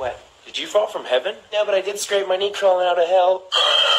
What? Did you fall from heaven? Yeah, but I did scrape my knee crawling out of hell.